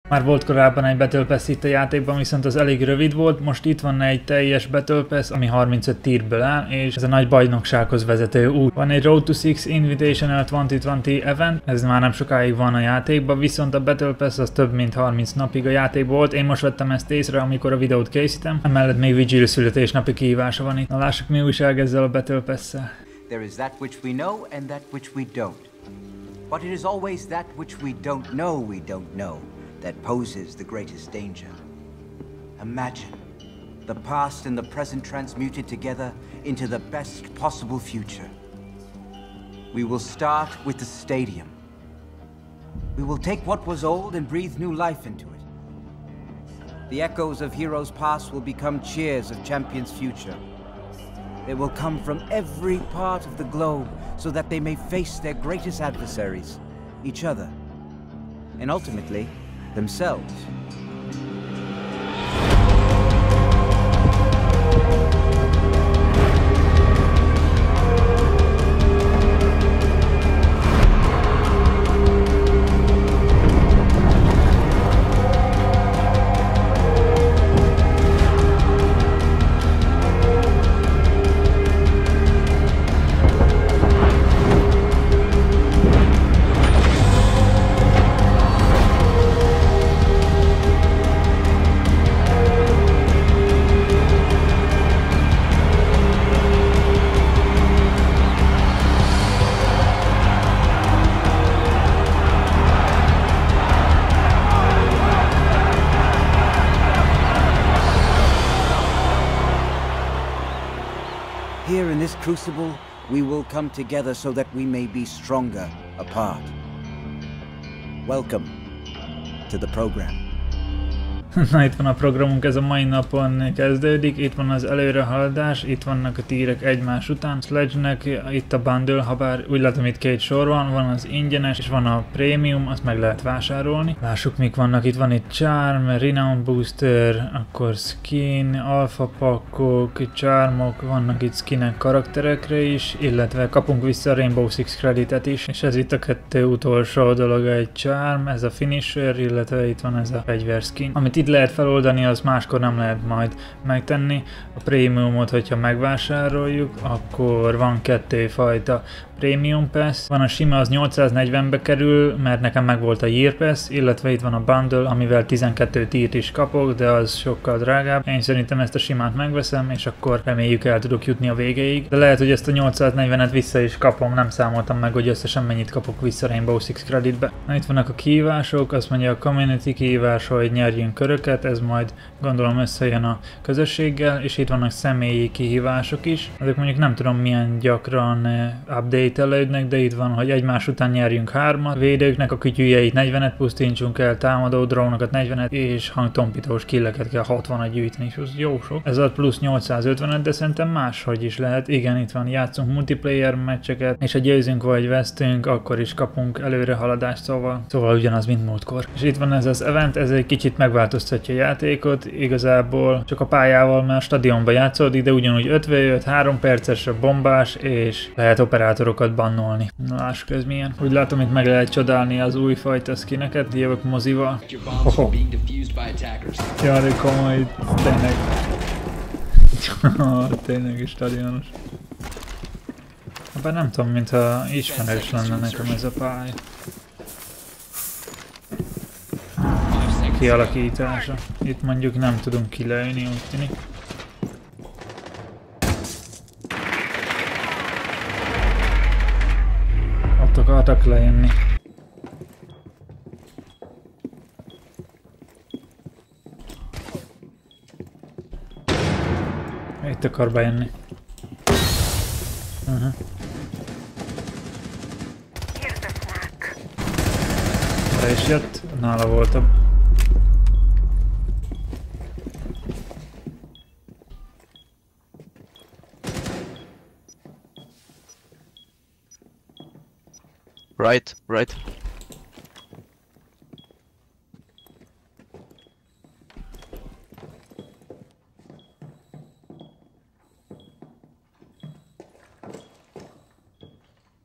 Már volt korábban egy Battle Pass itt a játékban, viszont az elég rövid volt, most itt van egy teljes Battle Pass, ami 35 tírből áll, és ez a nagy bajnoksághoz vezető út. Van egy Road to Six Invitational 2020 event, ez már nem sokáig van a játékban, viszont a Battle Pass az több mint 30 napig a játékban volt, én most vettem ezt észre, amikor a videót készítem, emellett még Vigil születésnapi kihívása van itt. Na lássuk, mi újság ezzel a Battle Pass-szel. There is that which we know and that which we don't. But it is always that which we don't know that poses the greatest danger. Imagine the past and the present transmuted together into the best possible future. We will start with the stadium. We will take what was old and breathe new life into it. The echoes of heroes' past will become cheers of champions' future. They will come from every part of the globe so that they may face their greatest adversaries, each other, and ultimately, themselves. Here in this crucible, we will come together so that we may be stronger apart. Welcome to the program. Na, itt van a programunk, ez a mai napon kezdődik, itt van az előrehaladás, itt vannak a tírek egymás után. Sledge-nek itt a bundle, ha bár úgy látom itt két sor van az ingyenes és van a prémium, azt meg lehet vásárolni. Lássuk mik vannak, itt van itt Charm, Renown Booster, akkor Skin, Alpha Packok, Charmok, vannak itt skinek karakterekre is, illetve kapunk vissza a Rainbow Six kreditet is, és ez itt a kettő utolsó dolog, egy Charm, ez a Finisher, illetve itt van ez a fegyver skin. Amit itt lehet feloldani, az máskor nem lehet majd megtenni. A prémiumot, hogyha megvásároljuk, akkor van kettő fajta Premium Pass. Van a sima, az 840-be kerül, mert nekem meg volt a Year Pass, illetve itt van a Bundle, amivel 12 tírt is kapok, de az sokkal drágább. Én szerintem ezt a simát megveszem, és akkor reméljük el tudok jutni a végéig. De lehet, hogy ezt a 840-et vissza is kapom, nem számoltam meg, hogy összesen mennyit kapok vissza Rainbow Six creditbe. Na, itt vannak a kihívások, azt mondja a community kihívás, hogy nyerjünk köröket, ez majd gondolom összejön a közösséggel, és itt vannak személyi kihívások is. Ezek mondjuk nem tudom milyen gyakran update-elődnek, de itt van, hogy egymás után nyerjünk 3-at, védőknek a kütyűjeit 40-et pusztítsunk el, támadó drónokat 40-et, és hangtompítós killeket kell 60-at gyűjteni, és az jó sok. Ez ad plusz 850-et, de szerintem máshogy is lehet. Igen, itt van, játszunk multiplayer meccseket, és ha győzünk vagy vesztünk, akkor is kapunk előrehaladást, szóval ugyanaz, mint múltkor. És itt van ez az event, ez egy kicsit megváltoztatja a játékot, igazából csak a pályával, mert a stadionba játszódik, de ugyanúgy 5v5, 3 percesre bombás, és lehet operátorokat bannolni. Na, lássuk ez milyen. Úgy látom, itt meg lehet csodálni az újfajta skineket, jövök mozival. Jaj, komoly, tényleg. Tényleg is stadionos. Bár nem tudom, mintha ismerős lenne nekem ez a pálya. Kialakítása. Itt mondjuk nem tudunk kilőni, úgy tűnik. Ott akartak lejönni. Itt akar bejönni. Be is jött, nála volt a... Right.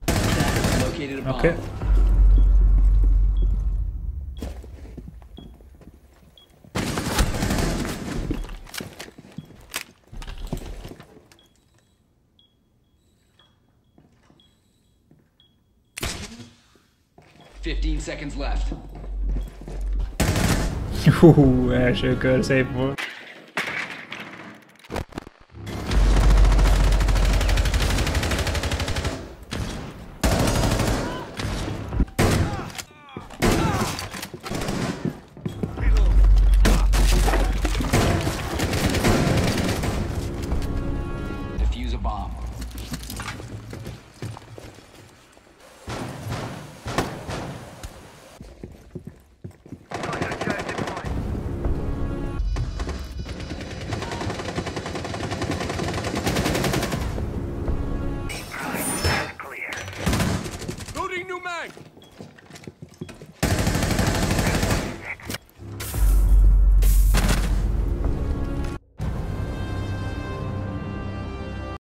Okay. 15 seconds left. Első kör szép volt.